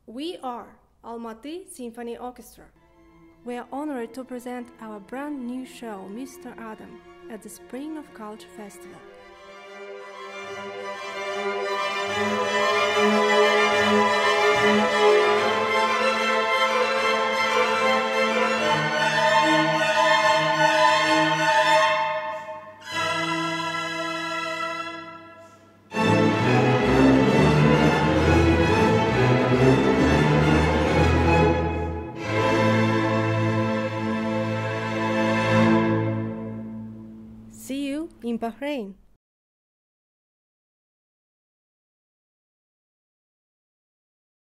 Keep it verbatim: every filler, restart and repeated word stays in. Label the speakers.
Speaker 1: We are Almaty Symphony Orchestra. We are honored to present our brand new show, Mister Adam, at the Spring of Culture Festival. See you in Bahrain.